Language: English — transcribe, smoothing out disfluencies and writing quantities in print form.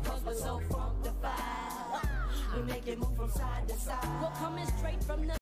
because we're so funkified. We make it move from side to side. We're coming straight from the